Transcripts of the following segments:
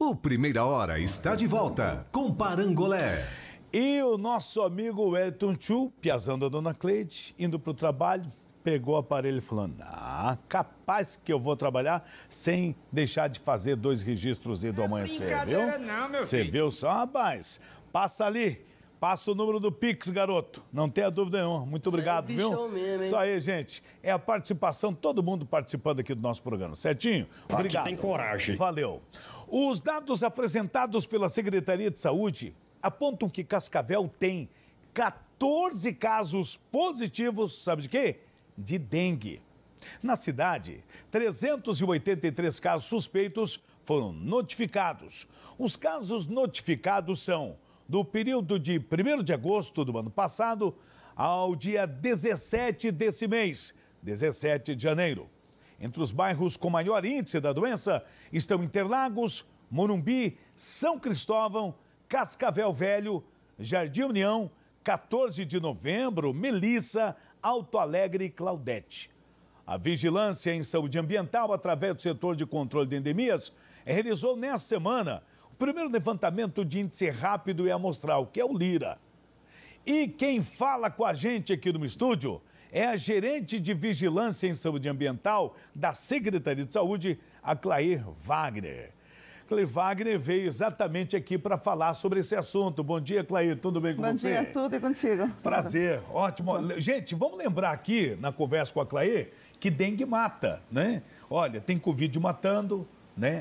O Primeira Hora está de volta com Parangolé. E o nosso amigo Wellington Chu, piazando a dona Cleide, indo para o trabalho, pegou o aparelho e falou, capaz que eu vou trabalhar sem deixar de fazer 2 registros do amanhecer, viu? Não, meu Você filho. viu só, rapaz? Passa ali, passa o número do Pix, garoto. Não tenha dúvida nenhuma. Muito obrigado, viu? Mesmo, Isso aí, gente. É a participação, todo mundo participando aqui do nosso programa, certinho? Obrigado. Aqui tem coragem. Valeu. Os dados apresentados pela Secretaria de Saúde apontam que Cascavel tem 14 casos positivos, sabe de quê? De dengue. Na cidade, 383 casos suspeitos foram notificados. Os casos notificados são do período de 1º de agosto do ano passado ao dia 17 desse mês, 17 de janeiro. Entre os bairros com maior índice da doença estão Interlagos, Morumbi, São Cristóvão, Cascavel Velho, Jardim União, 14 de Novembro, Melissa, Alto Alegre e Claudete. A Vigilância em Saúde Ambiental, através do setor de controle de endemias, realizou nesta semana o primeiro levantamento de índice rápido e amostral, que é o LIRA. E quem fala com a gente aqui no estúdio é a gerente de Vigilância em Saúde Ambiental da Secretaria de Saúde, a Clair Wagner. Clair Wagner veio exatamente aqui para falar sobre esse assunto. Bom dia, Clair, tudo bem com você? Bom dia, tudo e contigo. Prazer, ótimo. Gente, vamos lembrar aqui, na conversa com a Clair, que dengue mata, né? Olha, tem Covid matando, né?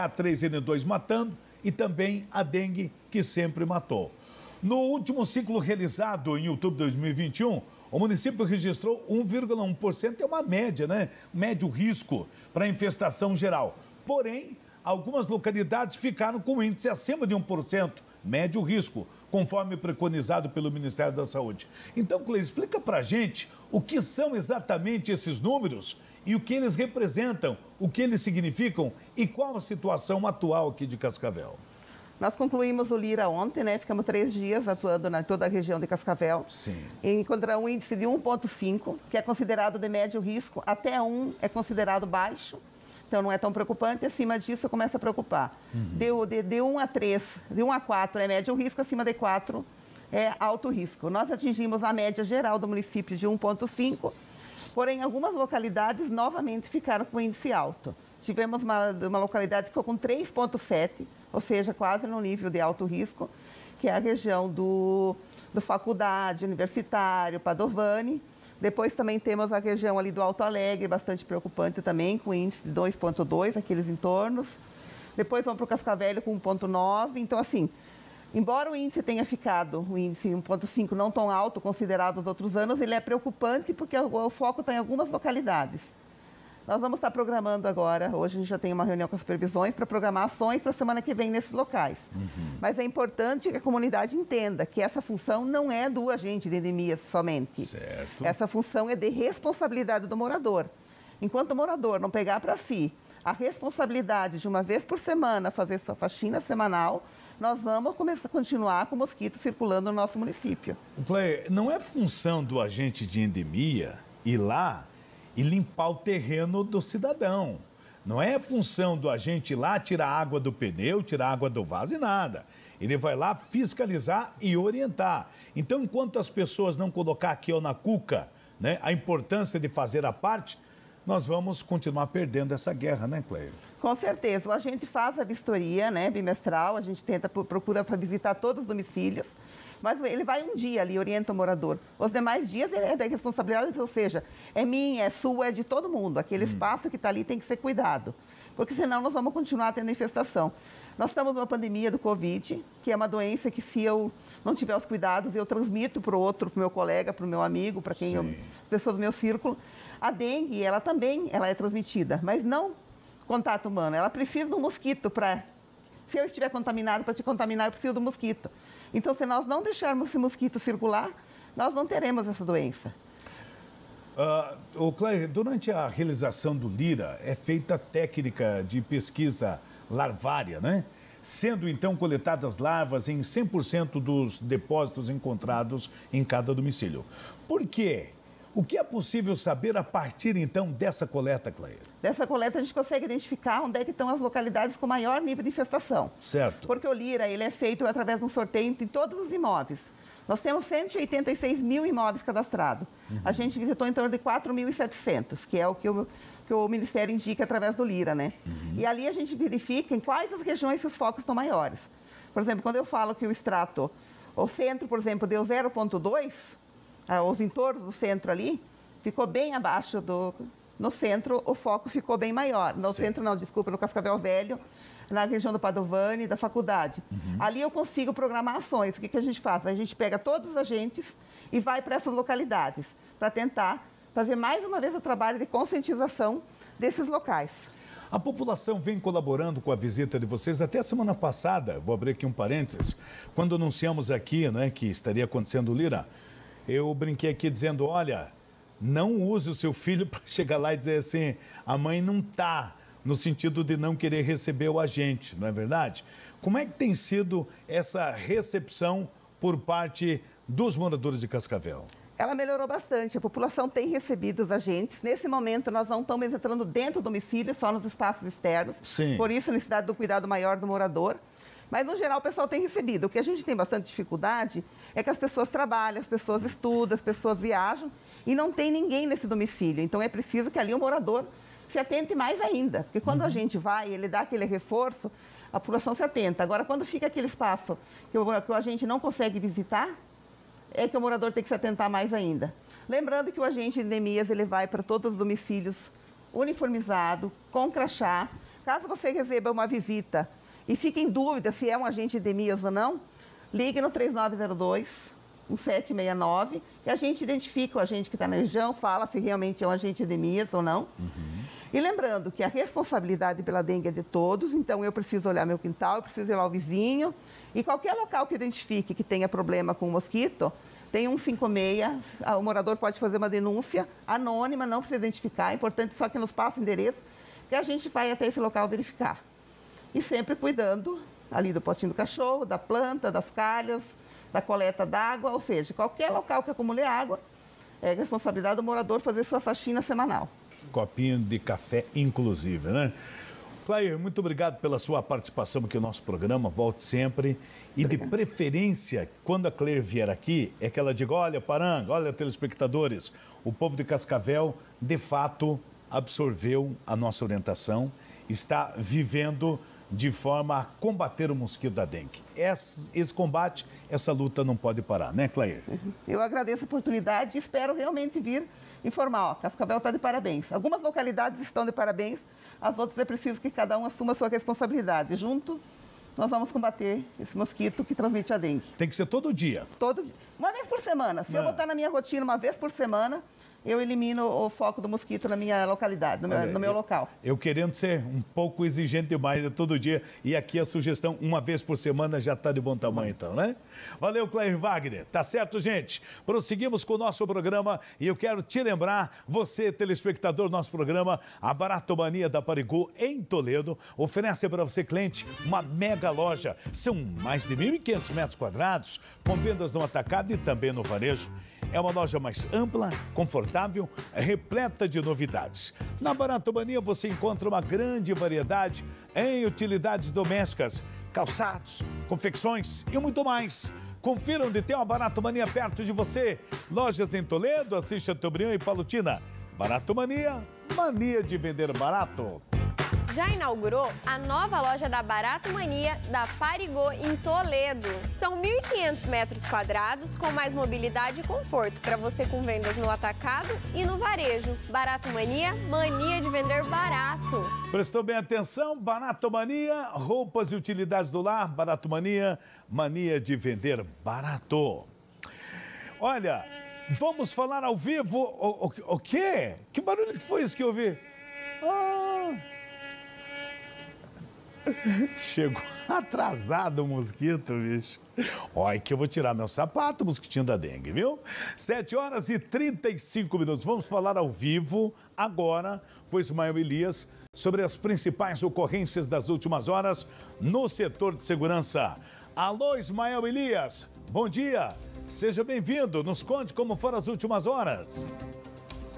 H3N2 matando e também a dengue que sempre matou. No último ciclo realizado em outubro de 2021, o município registrou 1,1%, é uma média, né? Médio risco para a infestação geral. Porém, algumas localidades ficaram com índice acima de 1%, médio risco, conforme preconizado pelo Ministério da Saúde. Então, Cleide, explica pra gente o que são exatamente esses números e o que eles representam, o que eles significam e qual a situação atual aqui de Cascavel. Nós concluímos o LIRA ontem, né? Ficamos 3 dias atuando em toda a região de Cascavel. Sim. E encontramos um índice de 1,5, que é considerado de médio risco, até 1 é considerado baixo. Então não é tão preocupante, acima disso começa a preocupar. De 1 a 3, de 1 a 4 é médio risco, acima de 4 é alto risco. Nós atingimos a média geral do município de 1,5, porém algumas localidades novamente ficaram com índice alto. Tivemos uma localidade que ficou com 3,7, ou seja, quase no nível de alto risco, que é a região do Faculdade, Universitário, Padovani. Depois também temos a região ali do Alto Alegre, bastante preocupante também, com índice de 2,2, aqueles entornos. Depois vamos para o Cascavel com 1,9. Então, assim, embora o índice tenha ficado, o índice 1,5 não tão alto considerado nos outros anos, ele é preocupante porque o foco está em algumas localidades. Nós vamos estar programando agora, hoje a gente já tem uma reunião com as supervisões para programar ações para a semana que vem nesses locais. Mas é importante que a comunidade entenda que essa função não é do agente de endemias somente. Certo. Essa função é de responsabilidade do morador. Enquanto o morador não pegar para si a responsabilidade de uma vez por semana fazer sua faxina semanal, nós vamos continuar com o mosquito circulando no nosso município. Clair, não é função do agente de endemia ir lá e limpar o terreno do cidadão. Não é função do agente ir lá tirar água do pneu, tirar água do vaso e nada. Ele vai lá fiscalizar e orientar. Então, enquanto as pessoas não colocar aqui na cuca, né, a importância de fazer a parte, nós vamos continuar perdendo essa guerra, né, Clair? Com certeza. A gente faz a vistoria, né, bimestral, a gente procura visitar todos os domicílios, mas ele vai um dia ali, orienta o morador. Os demais dias é da responsabilidade, ou seja, é minha, é sua, é de todo mundo. Aquele espaço que está ali tem que ser cuidado, porque senão nós vamos continuar tendo infestação. Nós estamos numa pandemia do Covid, que é uma doença que se eu não tiver os cuidados, eu transmito para o outro, para o meu colega, para o meu amigo, para quem pessoas do meu círculo. A dengue, ela também é transmitida, mas não contato humano. Ela precisa do mosquito para... Se eu estiver contaminado, para te contaminar, eu preciso do mosquito. Então, se nós não deixarmos esse mosquito circular, nós não teremos essa doença. Clair, durante a realização do LIRA, é feita técnica de pesquisa larvária, né? Sendo, então, coletadas larvas em 100% dos depósitos encontrados em cada domicílio. Por quê? O que é possível saber a partir, então, dessa coleta, Clair? Dessa coleta a gente consegue identificar onde é que estão as localidades com maior nível de infestação. Certo. Porque o Lira, ele é feito através de um sorteio em todos os imóveis. Nós temos 186 mil imóveis cadastrados. A gente visitou em torno de 4.700, que é o que o Ministério indica através do Lira, né? E ali a gente verifica em quais as regiões que os focos estão maiores. Por exemplo, quando eu falo que o extrato, o centro, por exemplo, deu 0,2, os entornos do centro ali, ficou bem abaixo do... No centro, o foco ficou bem maior. No centro, não, desculpa, no Cascavel Velho, na região do Padovani, da faculdade. Ali eu consigo programar ações. O que a gente faz? A gente pega todos os agentes e vai para essas localidades, para tentar fazer mais uma vez o trabalho de conscientização desses locais. A população vem colaborando com a visita de vocês. Até a semana passada, vou abrir aqui um parênteses, quando anunciamos aqui, né, que estaria acontecendo o Lira, eu brinquei aqui dizendo, olha, não use o seu filho para chegar lá e dizer assim, a mãe não está, no sentido de não querer receber o agente, não é verdade? Como é que tem sido essa recepção por parte dos moradores de Cascavel? Ela melhorou bastante, a população tem recebido os agentes. Nesse momento, nós não estamos entrando dentro do domicílio, só nos espaços externos. Sim. Por isso, a necessidade do cuidado maior do morador. Mas, no geral, o pessoal tem recebido. O que a gente tem bastante dificuldade é que as pessoas trabalham, as pessoas estudam, as pessoas viajam e não tem ninguém nesse domicílio. Então, é preciso que ali o morador se atente mais ainda. Porque quando a gente vai, ele dá aquele reforço, a população se atenta. Agora, quando fica aquele espaço que o agente não consegue visitar, é que o morador tem que se atentar mais ainda. Lembrando que o agente de endemias, ele vai para todos os domicílios uniformizado, com crachá. Caso você receba uma visita e fique em dúvida se é um agente de endemias ou não, ligue no 3902-1769 e a gente identifica o agente que está na região, fala se realmente é um agente de endemias ou não. E lembrando que a responsabilidade pela dengue é de todos, então eu preciso olhar meu quintal, eu preciso olhar o vizinho. E qualquer local que identifique que tenha problema com o mosquito, tem 156, o morador pode fazer uma denúncia anônima, não precisa identificar, é importante só que nos passe o endereço, que a gente vai até esse local verificar. E sempre cuidando ali do potinho do cachorro, da planta, das calhas, da coleta d'água, ou seja, qualquer local que acumule água, é responsabilidade do morador fazer sua faxina semanal. Copinho de café, inclusive, né? Clair, muito obrigado pela sua participação aqui no nosso programa, volte sempre. E de preferência, quando a Clair vier aqui, é que ela diga, olha, Paranga, olha, telespectadores, o povo de Cascavel, de fato, absorveu a nossa orientação, está vivendo de forma a combater o mosquito da dengue. Esse combate, essa luta não pode parar, né, Clair? Eu agradeço a oportunidade e espero realmente vir informar. Ó, Cascavel está de parabéns. Algumas localidades estão de parabéns, as outras é preciso que cada um assuma a sua responsabilidade. Junto, nós vamos combater esse mosquito que transmite a dengue. Tem que ser todo dia. Uma vez por semana. Se eu botar na minha rotina uma vez por semana, eu elimino o foco do mosquito na minha localidade, no meu local. Eu querendo ser um pouco exigente demais todo dia, e aqui a sugestão, uma vez por semana, já está de bom tamanho, então, né? Valeu, Clair Wagner. Tá certo, gente? Prosseguimos com o nosso programa e eu quero te lembrar, você, telespectador do nosso programa, a Baratomania da Parigot, em Toledo, oferece para você, cliente, uma mega loja. São mais de 1.500 metros quadrados, com vendas no atacado e também no varejo. É uma loja mais ampla, confortável, repleta de novidades. Na Baratomania você encontra uma grande variedade em utilidades domésticas, calçados, confecções e muito mais. Confira onde tem uma Baratomania perto de você. Lojas em Toledo, Assis Chateaubriand e Palutina. Baratomania, mania de vender barato. Já inaugurou a nova loja da Baratomania da Parigot em Toledo. São 1.500 metros quadrados com mais mobilidade e conforto para você com vendas no atacado e no varejo. Baratomania, mania de vender barato. Prestou bem atenção? Baratomania, roupas e utilidades do lar. Baratomania, mania de vender barato. Olha, vamos falar ao vivo. O quê? Que barulho que foi isso que eu ouvi? Chegou atrasado o mosquito, bicho. Olha que eu vou tirar meu sapato, mosquitinho da dengue, viu? 7h35. Vamos falar ao vivo agora com Ismael Elias sobre as principais ocorrências das últimas horas no setor de segurança. Alô, Ismael Elias, bom dia. Seja bem-vindo. Nos conte como foram as últimas horas.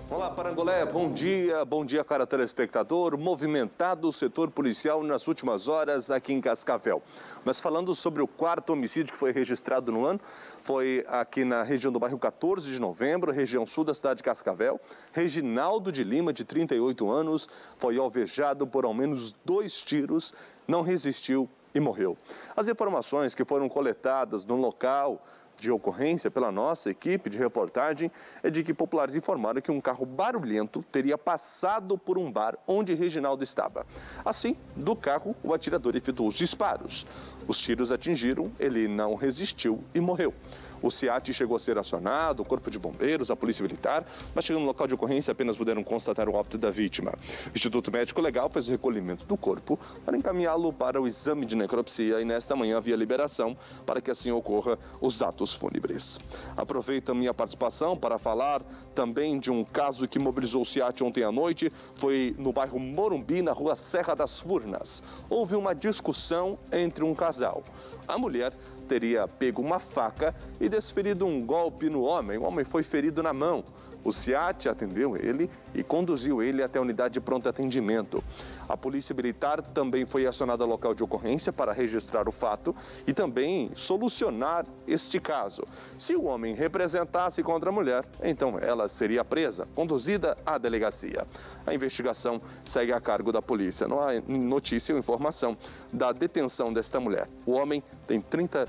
Olá, Parangolé, bom dia, cara telespectador. Movimentado o setor policial nas últimas horas aqui em Cascavel. Mas falando sobre o quarto homicídio que foi registrado no ano, foi aqui na região do bairro 14 de Novembro, região sul da cidade de Cascavel. Reginaldo de Lima, de 38 anos, foi alvejado por ao menos 2 tiros, não resistiu e morreu. As informações que foram coletadas no local de ocorrência pela nossa equipe de reportagem é de que populares informaram que um carro barulhento teria passado por um bar onde Reginaldo estava. Assim, do carro, o atirador efetuou os disparos. Os tiros atingiram, ele não resistiu e morreu. O SEAT chegou a ser acionado, o Corpo de Bombeiros, a Polícia Militar, mas chegando no local de ocorrência apenas puderam constatar o óbito da vítima. O Instituto Médico Legal fez o recolhimento do corpo para encaminhá-lo para o exame de necropsia e nesta manhã havia liberação para que assim ocorra os atos fúnebres. Aproveito a minha participação para falar também de um caso que mobilizou o SEAT ontem à noite, foi no bairro Morumbi, na rua Serra das Furnas. Houve uma discussão entre um casal. A mulher teria pego uma faca e desferido um golpe no homem. O homem foi ferido na mão. O SEAT atendeu ele e conduziu ele até a unidade de pronto atendimento. A Polícia Militar também foi acionada ao local de ocorrência para registrar o fato e também solucionar este caso. Se o homem representasse contra a mulher, então ela seria presa, conduzida à delegacia. A investigação segue a cargo da polícia. Não há notícia ou informação da detenção desta mulher. O homem tem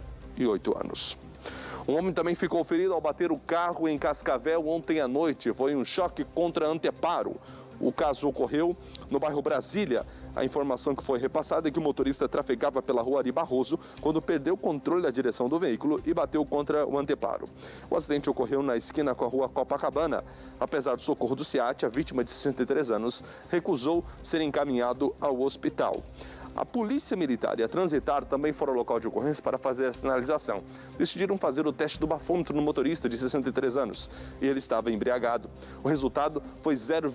38 anos. Um homem também ficou ferido ao bater o carro em Cascavel ontem à noite. Foi um choque contra anteparo. O caso ocorreu no bairro Brasília. A informação que foi repassada é que o motorista trafegava pela rua Ari Barroso quando perdeu o controle da direção do veículo e bateu contra o anteparo. O acidente ocorreu na esquina com a rua Copacabana. Apesar do socorro do SEAT, a vítima de 63 anos recusou ser encaminhado ao hospital. A Polícia Militar e a Transitar também foram ao local de ocorrência para fazer a sinalização. Decidiram fazer o teste do bafômetro no motorista de 63 anos e ele estava embriagado. O resultado foi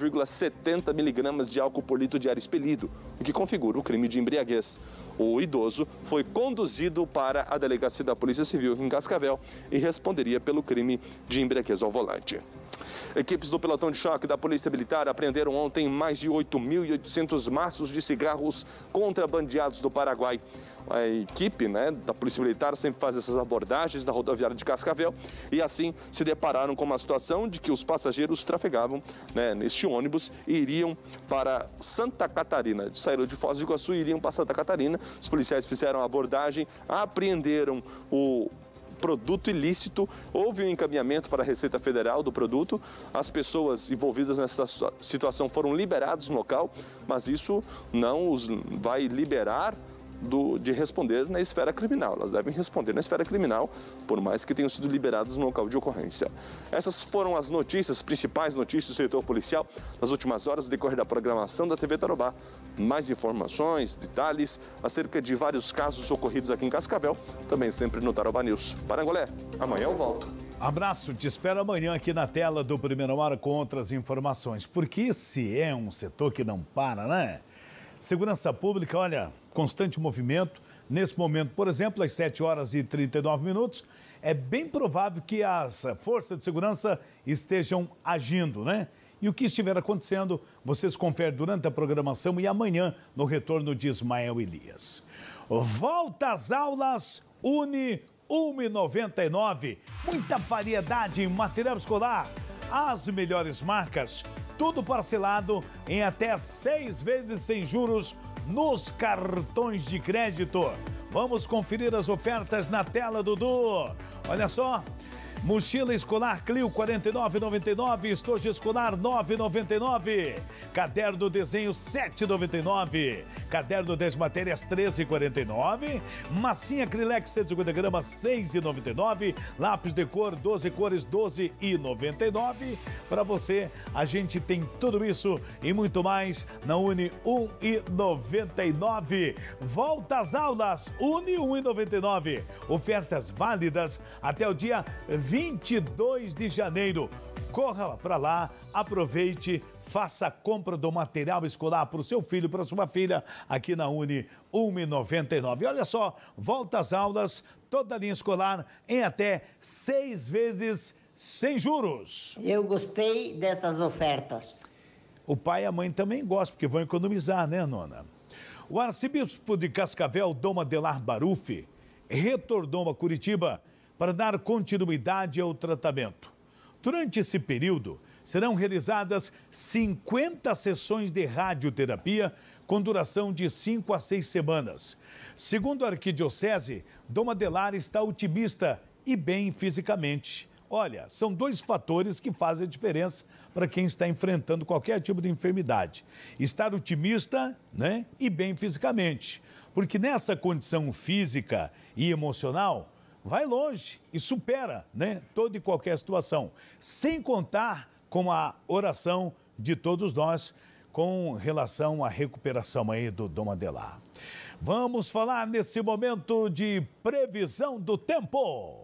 0,70 miligramas de álcool por litro de ar expelido, o que configura o crime de embriaguez. O idoso foi conduzido para a delegacia da Polícia Civil em Cascavel e responderia pelo crime de embriaguez ao volante. Equipes do pelotão de choque da Polícia Militar apreenderam ontem mais de 8.800 maços de cigarros contrabandeados do Paraguai. A equipe da Polícia Militar sempre faz essas abordagens na rodoviária de Cascavel e assim se depararam com uma situação de que os passageiros trafegavam neste ônibus e iriam para Santa Catarina. Saíram de Foz do Iguaçu e iriam para Santa Catarina. Os policiais fizeram a abordagem, apreenderam o produto ilícito, houve um encaminhamento para a Receita Federal do produto, as pessoas envolvidas nessa situação foram liberadas no local, mas isso não os vai liberar de responder na esfera criminal. Elas devem responder na esfera criminal, por mais que tenham sido liberadas no local de ocorrência. Essas foram as notícias, principais notícias do setor policial nas últimas horas, no decorrer da programação da TV Tarobá. Mais informações, detalhes acerca de vários casos ocorridos aqui em Cascavel, também sempre no Tarobá News. Parangolé, amanhã eu volto. Abraço, te espero amanhã aqui na tela do Primeira Hora com outras informações, porque esse é um setor que não para, né? Segurança Pública, olha, constante movimento. Nesse momento, por exemplo, às 7 horas e 39 minutos, é bem provável que as forças de segurança estejam agindo, né? E o que estiver acontecendo, vocês conferem durante a programação e amanhã no retorno de Ismael Elias. Volta às aulas, Uni 1,99. Muita variedade em material escolar. As melhores marcas, tudo parcelado em até 6 vezes sem juros nos cartões de crédito. Vamos conferir as ofertas na tela, Dudu. Olha só. Mochila escolar Clio R$ 49,99, estojo escolar R$ 9,99, caderno desenho R$ 7,99, caderno 10 matérias R$ 13,49, massinha Acrylex 150 gramas R$ 6,99, lápis de cor 12 cores R$ 12,99. Para você, a gente tem tudo isso e muito mais na Uni 1,99. Volta às aulas, Uni 1,99. Ofertas válidas até o dia 22 de janeiro. Corra para lá, aproveite, faça a compra do material escolar para o seu filho, para a sua filha, aqui na Uni 1,99. Olha só, volta às aulas, toda a linha escolar em até 6 vezes sem juros. Eu gostei dessas ofertas. O pai e a mãe também gostam, porque vão economizar, né, nona? O arcebispo de Cascavel, Dom Adelar Barufi, retornou a Curitiba para dar continuidade ao tratamento. Durante esse período, serão realizadas 50 sessões de radioterapia com duração de 5 a 6 semanas. Segundo a arquidiocese, Dom Adelar está otimista e bem fisicamente. Olha, são 2 fatores que fazem a diferença para quem está enfrentando qualquer tipo de enfermidade. Estar otimista, né, e bem fisicamente. Porque nessa condição física e emocional, vai longe e supera, né, toda e qualquer situação. Sem contar com a oração de todos nós com relação à recuperação aí do Dom Adelar. Vamos falar nesse momento de previsão do tempo.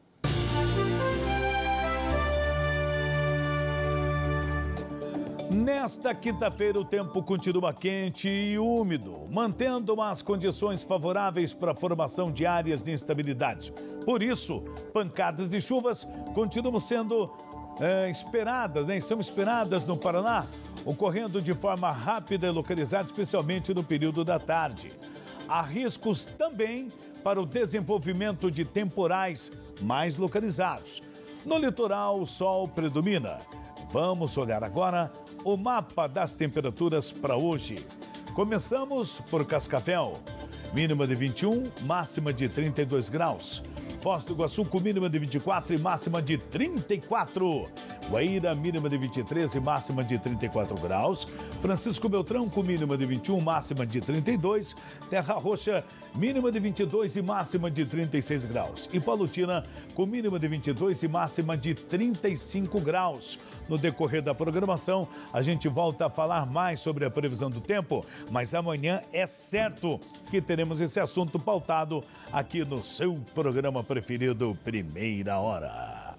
Nesta quinta-feira, o tempo continua quente e úmido, mantendo as condições favoráveis para a formação de áreas de instabilidade. Por isso, pancadas de chuvas continuam sendo esperadas, né? São esperadas no Paraná, ocorrendo de forma rápida e localizada, especialmente no período da tarde. Há riscos também para o desenvolvimento de temporais mais localizados. No litoral, o sol predomina. Vamos olhar agora o mapa das temperaturas para hoje. Começamos por Cascavel, mínima de 21, máxima de 32 graus. Foz do Iguaçu com mínima de 24 e máxima de 34. Guaíra, mínima de 23 e máxima de 34 graus. Francisco Beltrão com mínima de 21, máxima de 32. Terra Roxa, mínima de 22 e máxima de 36 graus. E Palutina com mínima de 22 e máxima de 35 graus. No decorrer da programação, a gente volta a falar mais sobre a previsão do tempo, mas amanhã é certo que teremos esse assunto pautado aqui no seu programa preferido, Primeira Hora.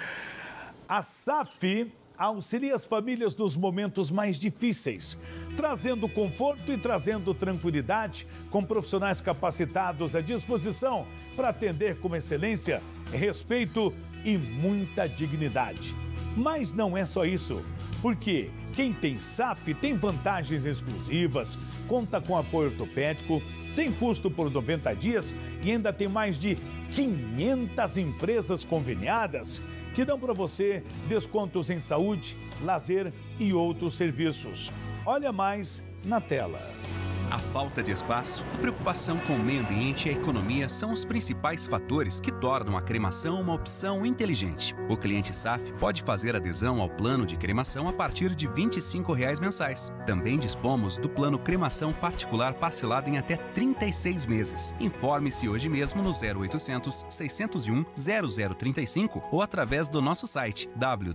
A SAF auxilia as famílias nos momentos mais difíceis, trazendo conforto e trazendo tranquilidade, com profissionais capacitados à disposição para atender com excelência, respeito e muita dignidade. Mas não é só isso, porque quem tem SAF tem vantagens exclusivas, conta com apoio ortopédico, sem custo por 90 dias e ainda tem mais de 500 empresas conveniadas que dão para você descontos em saúde, lazer e outros serviços. Olha mais na tela. A falta de espaço, a preocupação com o meio ambiente e a economia são os principais fatores que tornam a cremação uma opção inteligente. O cliente SAF pode fazer adesão ao plano de cremação a partir de R$ 25 mensais. Também dispomos do plano cremação particular parcelado em até 36 meses. Informe-se hoje mesmo no 0800 601 0035 ou através do nosso site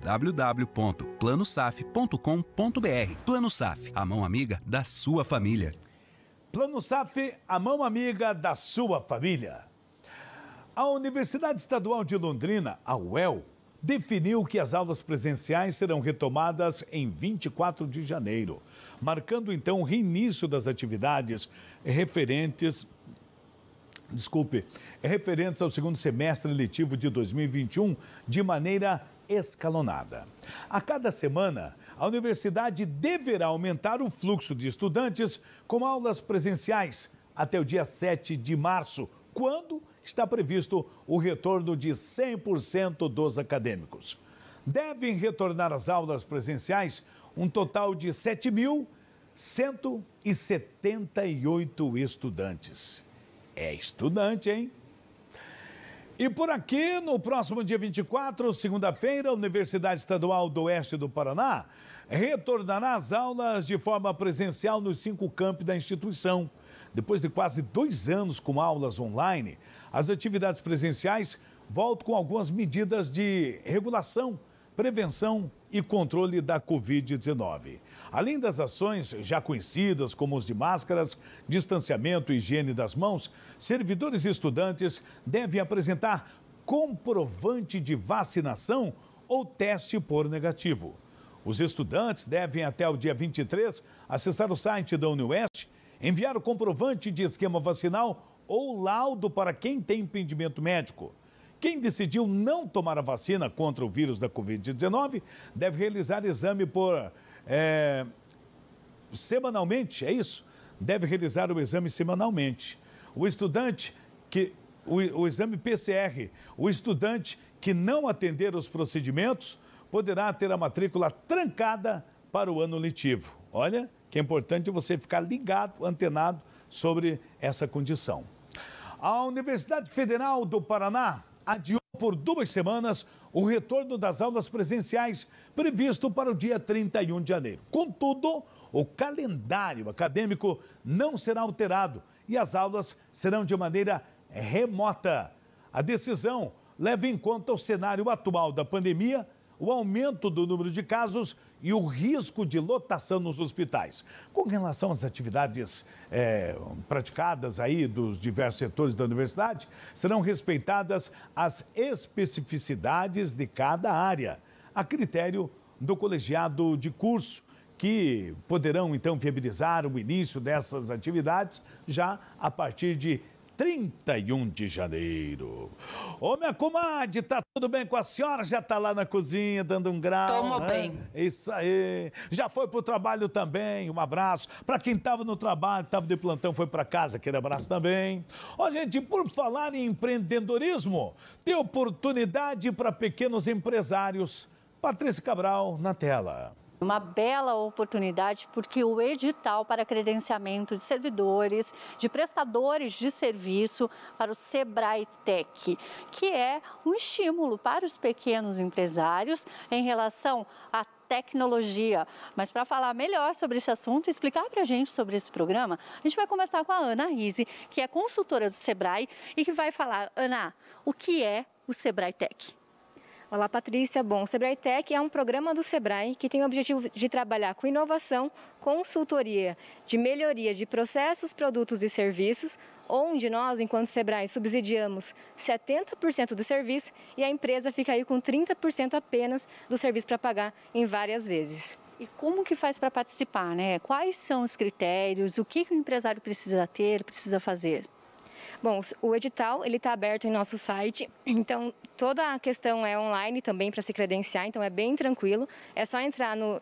www.planosaf.com.br. Plano SAF, a mão amiga da sua família. Plano SAF, a mão amiga da sua família. A Universidade Estadual de Londrina, a UEL, definiu que as aulas presenciais serão retomadas em 24 de janeiro, marcando então o reinício das atividades referentes ao segundo semestre letivo de 2021 de maneira escalonada. A cada semana, a universidade deverá aumentar o fluxo de estudantes com aulas presenciais até o dia 7 de março, quando está previsto o retorno de 100% dos acadêmicos. Devem retornar às aulas presenciais um total de 7.178 estudantes. É estudante, hein? E por aqui, no próximo dia 24, segunda-feira, a Universidade Estadual do Oeste do Paraná retornará às aulas de forma presencial nos 5 campi da instituição. Depois de quase 2 anos com aulas online, as atividades presenciais voltam com algumas medidas de regulação, prevenção e controle da Covid-19. Além das ações já conhecidas, como os de máscaras, distanciamento e higiene das mãos, servidores e estudantes devem apresentar comprovante de vacinação ou teste por negativo. Os estudantes devem, até o dia 23, acessar o site da UniOeste, enviar o comprovante de esquema vacinal ou laudo para quem tem impedimento médico. Quem decidiu não tomar a vacina contra o vírus da Covid-19 deve realizar exame semanalmente, é isso? Deve realizar o exame semanalmente. O exame PCR, o estudante que não atender os procedimentos poderá ter a matrícula trancada para o ano letivo. Olha, que é importante você ficar ligado, antenado sobre essa condição. A Universidade Federal do Paraná adiou por 2 semanas o retorno das aulas presenciais previsto para o dia 31 de janeiro. Contudo, o calendário acadêmico não será alterado e as aulas serão de maneira remota. A decisão leva em conta o cenário atual da pandemia, o aumento do número de casos e o risco de lotação nos hospitais. Com relação às atividades praticadas aí dos diversos setores da universidade, serão respeitadas as especificidades de cada área, a critério do colegiado de curso, que poderão então viabilizar o início dessas atividades já a partir de 31 de janeiro. Ô, minha comadre, tá tudo bem com a senhora? Já tá lá na cozinha dando um grau, Toma né? bem. Isso aí. Já foi pro trabalho também, um abraço. Para quem tava no trabalho, tava de plantão, foi para casa, aquele abraço também. Ó, gente, por falar em empreendedorismo, tem oportunidade para pequenos empresários. Patrícia Cabral, na tela. Uma bela oportunidade porque o edital para credenciamento de servidores, de prestadores de serviço para o Sebrae Tech, que é um estímulo para os pequenos empresários em relação à tecnologia. Mas para falar melhor sobre esse assunto e explicar para a gente sobre esse programa, a gente vai conversar com a Ana Rizzi, que é consultora do Sebrae e que vai falar, Ana, o que é o Sebrae Tech? Olá, Patrícia. Bom, o Sebrae Tech é um programa do Sebrae que tem o objetivo de trabalhar com inovação, consultoria, de melhoria de processos, produtos e serviços, onde nós, enquanto Sebrae, subsidiamos 70% do serviço e a empresa fica aí com 30% apenas do serviço para pagar em várias vezes. E como que faz para participar, né? Quais são os critérios, o que o empresário precisa ter, precisa fazer? Bom, o edital ele está aberto em nosso site, então toda a questão é online também para se credenciar, então é bem tranquilo. É só entrar no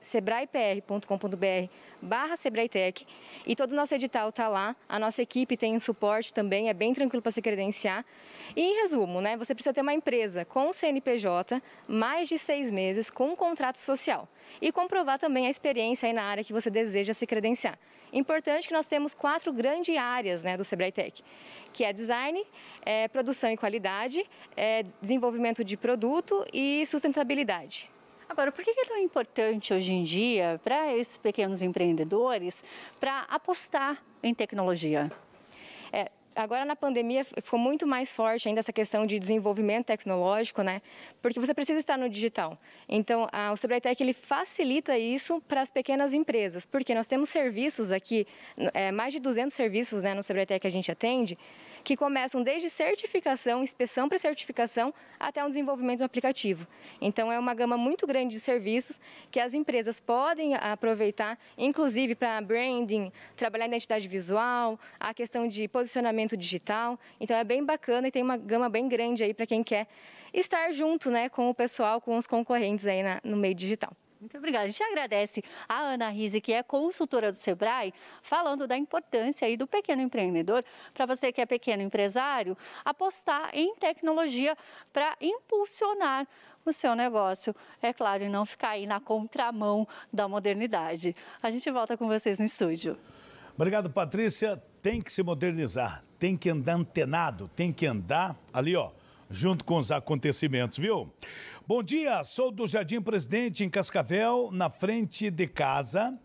sebraepr.com.br/SebraeTech e todo o nosso edital está lá. A nossa equipe tem um suporte também, é bem tranquilo para se credenciar. E em resumo, né, você precisa ter uma empresa com CNPJ, mais de 6 meses, com um contrato social e comprovar também a experiência aí na área que você deseja se credenciar. Importante que nós temos 4 grandes áreas, né, do Sebrae Tech, que é design, produção e qualidade, desenvolvimento de produto e sustentabilidade. Agora, por que é tão importante hoje em dia para esses pequenos empreendedores para apostar em tecnologia? Agora, na pandemia, ficou muito mais forte ainda essa questão de desenvolvimento tecnológico, né? Porque você precisa estar no digital. Então, o Sebrae Tech, ele facilita isso para as pequenas empresas, porque nós temos serviços aqui, mais de 200 serviços, né, no Sebrae Tech que a gente atende, que começam desde certificação, inspeção para certificação, até o desenvolvimento do aplicativo. Então, é uma gama muito grande de serviços que as empresas podem aproveitar, inclusive para branding, trabalhar a identidade visual, a questão de posicionamento digital. Então, é bem bacana e tem uma gama bem grande aí para quem quer estar junto, né, com o pessoal, com os concorrentes aí no meio digital. Muito obrigada. A gente agradece a Ana Rizzi, que é consultora do Sebrae, falando da importância aí do pequeno empreendedor, para você que é pequeno empresário, apostar em tecnologia para impulsionar o seu negócio, é claro, e não ficar aí na contramão da modernidade. A gente volta com vocês no estúdio. Obrigado, Patrícia. Tem que se modernizar, tem que andar antenado, tem que andar ali, ó, junto com os acontecimentos, viu? Bom dia, sou do Jardim Presidente, em Cascavel, na frente de casa.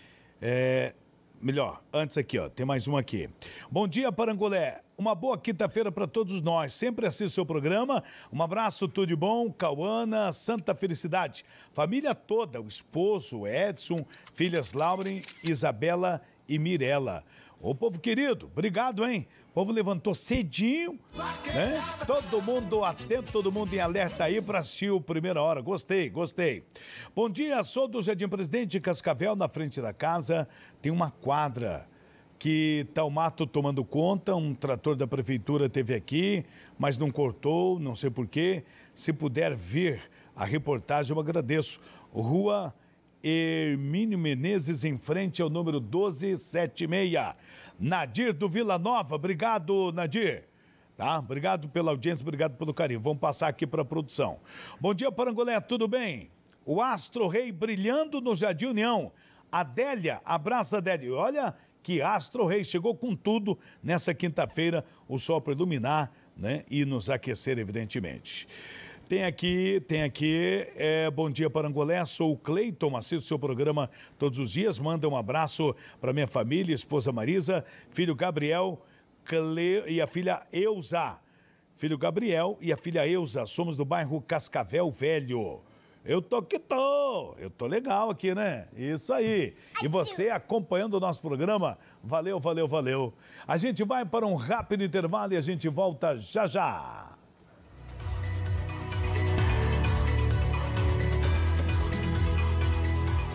Melhor, antes aqui, ó, tem mais um aqui. Bom dia, Parangolé. Uma boa quinta-feira para todos nós. Sempre assisto seu programa. Um abraço, tudo de bom. Cauana, Santa Felicidade. Família toda, o esposo, Edson, filhas Lauren, Isabela e Mirella. Ô, povo querido, obrigado, hein? O povo levantou cedinho, né? Todo mundo atento, todo mundo em alerta aí para assistir o Primeira Hora. Gostei, gostei. Bom dia, sou do Jardim Presidente de Cascavel, na frente da casa. Tem uma quadra que tá o mato tomando conta, um trator da prefeitura teve aqui, mas não cortou, não sei porquê. Se puder vir a reportagem, eu agradeço. Rua Hermínio Menezes, em frente ao número 1276. Nadir do Vila Nova, obrigado, Nadir. Tá? Obrigado pela audiência, obrigado pelo carinho. Vamos passar aqui para a produção. Bom dia, Parangolé, tudo bem? O Astro Rei brilhando no Jardim União. Adélia, abraça, Adélia. Olha que Astro Rei chegou com tudo nessa quinta-feira, o sol para iluminar, né? E nos aquecer, evidentemente. Tem aqui, bom dia, Parangolé, sou o Cleiton, assisto seu programa todos os dias, manda um abraço para minha família, esposa Marisa, filho Gabriel e a filha Euza. Filho Gabriel e a filha Euza, somos do bairro Cascavel Velho. Eu tô legal aqui, né? Isso aí. E você acompanhando o nosso programa, valeu, valeu, valeu. A gente vai para um rápido intervalo e a gente volta já já.